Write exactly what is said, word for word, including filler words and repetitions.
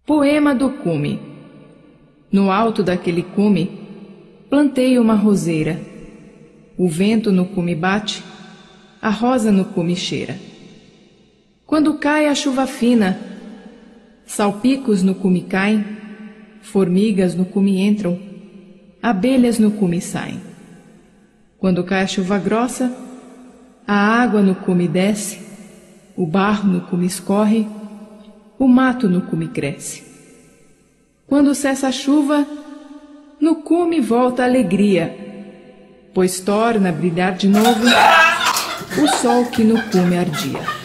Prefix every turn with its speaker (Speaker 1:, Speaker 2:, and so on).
Speaker 1: Poema do cume. No alto daquele cume, plantei uma roseira. O vento no cume bate, a rosa no cume cheira. Quando cai a chuva fina, salpicos no cume caem, formigas no cume entram, abelhas no cume saem. Quando cai a chuva grossa, a água no cume desce, o barro no cume escorre, o mato no cume cresce. Quando cessa a chuva, no cume volta a alegria, pois torna a brilhar de novo o sol que no cume ardia.